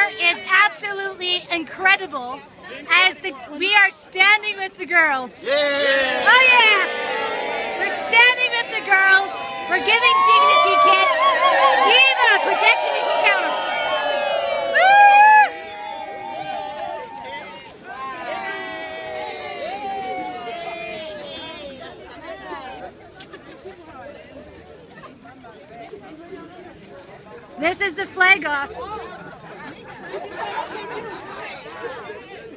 is absolutely incredible as we are standing with the girls. Yeah. Oh yeah! We're standing with the girls. We're giving dignity kits. Eva, protection and accountable. This is the flag off.